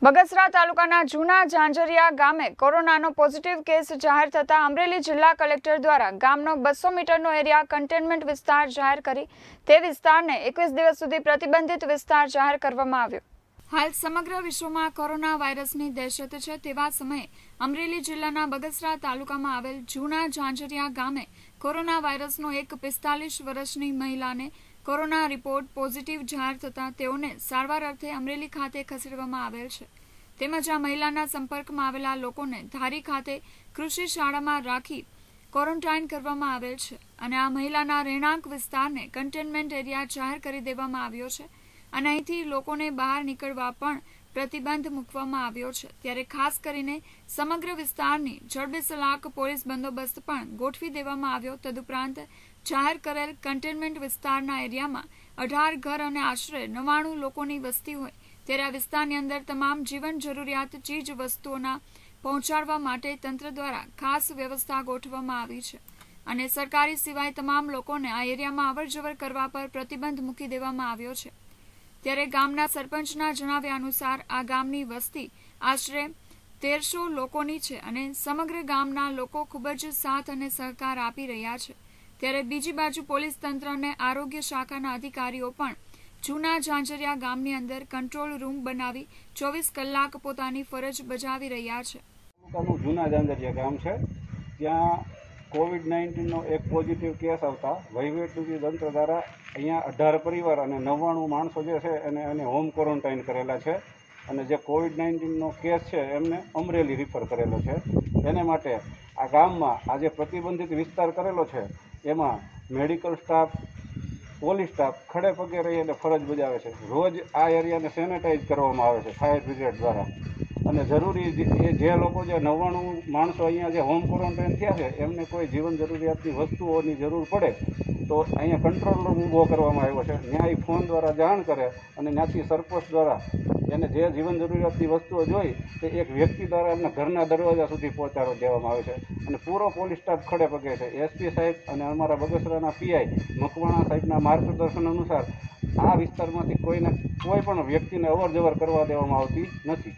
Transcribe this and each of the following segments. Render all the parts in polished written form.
બગસરા તાલુકાના જૂના ઝાંઝરિયા ગામે કોરોનાનો પોઝિટિવ કેસ જાહેર થતા અમરેલી જિલ્લા કલેક્ટર દ્વારા ગામનો 200 મીટરનો એરિયા કન્ટેનમેન્ટ વિસ્તાર જાહેર કરી તે વિસ્તારને 21 દિવસ સુધી પ્રતિબંધિત વિસ્તાર જાહેર કરવામાં આવ્યો। હાલ સમગ્ર વિશ્વમાં કોરોના વાયરસની દહેશત છે તેવા સમયે અમરેલી જિલ્લાના બગસરા તાલુકામાં આવેલ જૂના ઝાંઝરિયા ગામે કોરોના વાયરસનો એક 45 વર્ષની મહિલાને કોરોના રિપોર્ટ પોઝિટિવ જાહેર થતા તેઓને સારવાર અર્થે અમરેલી ખાતે ખસેડવામાં આવેલ છે। તેમજ આ મહિલાના સંપર્કમાં આવેલા લોકોને ધારી ખાતે કૃષિ શાળામાં રાખી ક્વોરન્ટાઇન કરવામાં આવેલ છે અને આ મહિલાના રહેણાંક વિસ્તારને કન્ટેનમેન્ટ એરિયા જાહેર કરી દેવામાં આવ્યો છે અને અહીંથી લોકોને બહાર નીકળવા પણ પ્રતિબંધ મૂકવામાં આવ્યો છે। ત્યારે ખાસ કરીને સમગ્ર વિસ્તારની જડબેસલાક પોલીસ બંદોબસ્ત પણ ગોઠવી દેવામાં આવ્યો। તદુપરાંત જાહેર કરેલ કન્ટેનમેન્ટ વિસ્તારના એરિયામાં 18 ઘર અને આશરે 99 લોકોની વસ્તી હોય ત્યારે આ વિસ્તારની અંદર તમામ જીવન જરૂરિયાત ચીજ વસ્તુઓના પહોંચાડવા માટે તંત્ર દ્વારા ખાસ વ્યવસ્થા ગોઠવવામાં આવી છે અને સરકારી સિવાય તમામ લોકોને આ એરિયામાં અવરજવર કરવા પર પ્રતિબંધ મૂકી દેવામાં આવ્યો છે। ત્યારે ગામના સરપંચના જણાવ્યા અનુસાર આ ગામની વસ્તી આશરે 1300 લોકોની છે અને સમગ્ર ગામના લોકો ખૂબ જ સાથ અને સહકાર આપી રહ્યા છે। ત્યારે બીજી બાજુ પોલીસ તંત્ર અને આરોગ્ય શાખાના અધિકારીઓ પણ જૂના ઝાંઝરિયા ગામની અંદર કંટ્રોલ રૂમ બનાવી 24 કલાક પોતાની ફરજ બજાવી રહ્યા છે। જૂના ઝાંઝરિયા ગામ છે ત્યાં COVID-19નો એક પોઝિટિવ કેસ આવતા વહીવટી તંત્ર દ્વારા અહીંયા 18 પરિવાર અને 99 માણસો જે છે એને હોમ ક્વોરન્ટાઇન કરેલા છે અને જે COVID-19નો કેસ છે એમને અમરેલી રિફર કરેલો છે। એને માટે આ ગામમાં આ જે પ્રતિબંધિત વિસ્તાર કરેલો છે એમાં મેડિકલ સ્ટાફ પોલીસ સ્ટાફ ખડે પગે રહી અને ફરજ બજાવે છે। રોજ આ એરિયાને સેનેટાઈઝ કરવામાં આવે છે ફાયર બ્રિગેડ દ્વારા અને જરૂરી જે લોકો જે 99 માણસો અહીંયા જે હોમ ક્વોરન્ટાઇન થયા છે એમને કોઈ જીવન જરૂરિયાતની વસ્તુઓની જરૂર પડે તો અહીંયા કંટ્રોલ રૂમ ઊભો કરવામાં આવ્યો છે। ત્યાં ફોન દ્વારા જાણ કરે અને ત્યાંથી સરપંચ દ્વારા એને જે જીવન જરૂરિયાતની વસ્તુઓ જોઈ તે એક વ્યક્તિ દ્વારા એમના ઘરના દરવાજા સુધી પહોંચાડી દેવામાં આવે છે અને પૂરો પોલીસ સ્ટાફ ખડે પગે છે। એસપી સાહેબ અને અમારા બગસરાના પીઆઈ મકવાણા સાહેબના માર્ગદર્શન અનુસાર આ વિસ્તારમાંથી કોઈ પણ વ્યક્તિને અવરજવર કરવા દેવામાં આવતી નથી।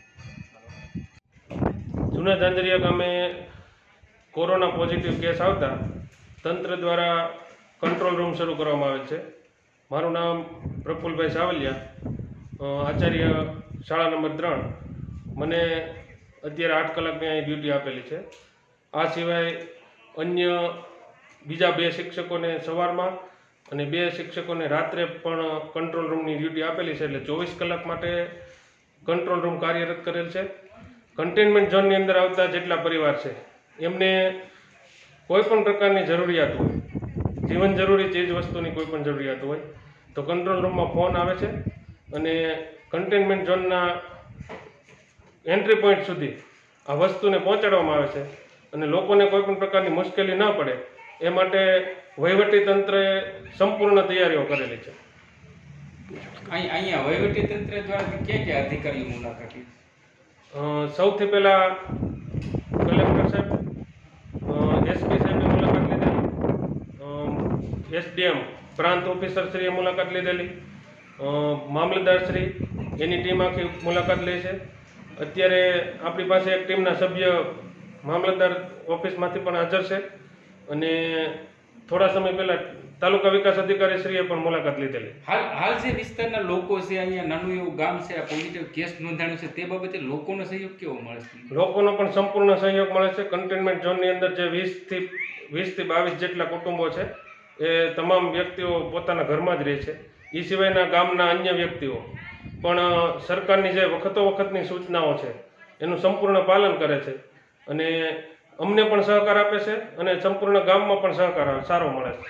જૂના ઝાંઝરિયા ગામે કોરોના પોઝિટિવ કેસ આવતા તંત્ર દ્વારા કંટ્રોલ રૂમ શરૂ કરવામાં આવેલ છે। મારું નામ પ્રફુલભાઈ સાવલિયા, આચાર્ય શાળા નંબર 3। મને અત્યારે 8 કલાકની અહીં ડ્યુટી આપેલી છે। આ સિવાય અન્ય બીજા 2 શિક્ષકોને સવારમાં અને 2 શિક્ષકોને રાત્રે પણ કંટ્રોલ રૂમની ડ્યુટી આપેલી છે, એટલે 24 કલાક માટે કંટ્રોલ રૂમ કાર્યરત કરેલ છે। કન્ટેનમેન્ટ ઝોનની અંદર આવતા જેટલા પરિવાર છે એમને કોઈ પણ પ્રકારની જરૂરિયાત હોય, જીવન જરૂરી ચીજ વસ્તુની કોઈ પણ જરૂરિયાત હોય તો કંટ્રોલ રૂમમાં ફોન આવે છે અને કન્ટેનમેન્ટ ઝોનના એન્ટ્રી પોઈન્ટ સુધી આ વસ્તુને પહોંચાડવામાં આવે છે અને લોકોને કોઈ પણ પ્રકારની મુશ્કેલી ન પડે એ માટે વહીવટી તંત્રએ સંપૂર્ણ તૈયારીઓ કરેલી છે। અહીંયા વહીવટી તંત્ર દ્વારા ક્યાં અધિકારીઓ મુલાકાત લીધી? સૌથી પહેલાં કલેક્ટર સાહેબ, એસપી સાહેબે મુલાકાત લીધેલી, એસડીએમ પ્રાંત ઓફિસરશ્રીએ મુલાકાત લીધેલી, મામલતદારશ્રી એની ટીમ આખી મુલાકાત લે છે। અત્યારે આપણી પાસે એક ટીમના સભ્ય મામલતદાર ઓફિસમાંથી પણ હાજર છે અને થોડા સમય પહેલાં તાલુકા વિકાસ અધિકારીશ્રીએ પણ મુલાકાત લીધેલી। હાલ જે વિસ્તારના લોકો છે, અહીંયા નાનું એવું ગામ છે, આ પોઝિટિવ કેસ નોંધાણ્યો છે, તે બાબતે લોકોનો સહયોગ કેવો મળે છે? લોકોનો પણ સંપૂર્ણ સહયોગ મળે છે। કન્ટેનમેન્ટ ઝોનની અંદર જે 20 થી 22 જેટલા કુટુંબો છે એ તમામ વ્યક્તિઓ પોતાના ઘરમાં જ રહે છે। એ સિવાયના ગામના અન્ય વ્યક્તિઓ પણ સરકારની જે વખતોવખતની સૂચનાઓ છે એનું સંપૂર્ણ પાલન કરે છે અને અમને પણ સહકાર આપે છે અને સંપૂર્ણ ગામમાં પણ સહકાર સારો મળે છે।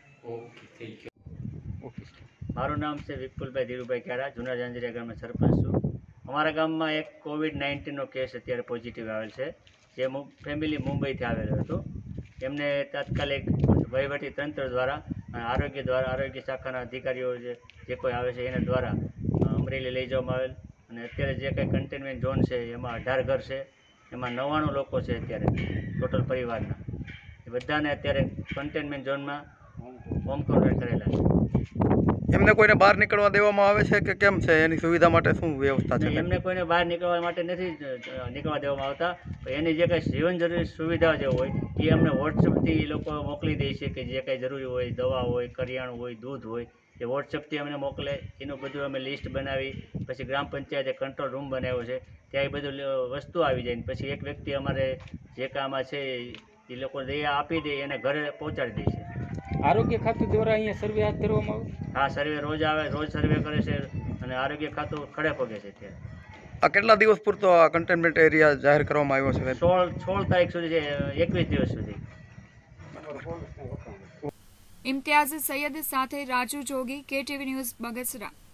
મારું નામ છે વિપુલભાઈ ધીરુભાઈ ક્યારા, જૂના ઝાંઝરિયા ગામના સરપંચ છું। અમારા ગામમાં એક COVID-19નો કેસ અત્યારે પોઝિટિવ આવેલ છે, જે ફેમિલી મુંબઈથી આવેલું હતું। એમને તાત્કાલિક વહીવટી તંત્ર દ્વારા આરોગ્ય શાખાના અધિકારીઓ જે કોઈ આવે છે એના દ્વારા અમરેલી લઈ જવામાં આવેલ અને અત્યારે જે કંઈ કન્ટેનમેન્ટ ઝોન છે એમાં 18 ઘર છે, એમાં 99 લોકો છે અત્યારે ટોટલ પરિવારના। એ બધાને અત્યારે કન્ટેનમેન્ટ ઝોનમાં હોમ ક્વોરન્ટાઇન કરેલા છે. એમને કોઈને બહાર નીકળવા દેવામાં આવે છે કે કેમ છે? એની સુવિધા માટે શું વ્યવસ્થા છે? એમને કોઈને બહાર નીકળવા માટે નથી નીકળવા દેવામાં આવતા. પણ એની જે કંઈ જીવન જરૂરી સુવિધા જે હોય એ અમને વોટ્સઅપથી એ લોકો મોકલી દે છે, કે જે કંઈ જરૂરી હોય, દવા હોય, કરિયાણું હોય, દૂધ હોય, એ વોટ્સઅપથી અમને મોકલે. એનું બધું અમે લિસ્ટ બનાવી પછી ગ્રામ પંચાયતે કંટ્રોલ રૂમ બનાવ્યો છે, ત્યાં એ બધું વસ્તુ આવી જાય ને પછી એક વ્યક્તિ અમારે જે કામમાં છે એ લોકો આપી દે, એને ઘરે પહોંચાડી દે છે. આરોગ્ય ખાતું દ્વારા અહીંયા સર્વે હાથ ધરવામાં આવે. હા, સર્વે રોજ આવે, રોજ સર્વે કરે છે અને આરોગ્ય ખાતું ખડે પગે છે. અત્યારે આ કેટલા દિવસ પૂરતો આ કન્ટેનમેન્ટ એરિયા જાહેર કરવામાં આવ્યો છે? 16 તારીખ સુધી છે, 21 દિવસ સુધી. ઇમ્તિયાઝ સૈયદ સાથે રાજુ જોગી, KTV ન્યૂઝ, બગસરા.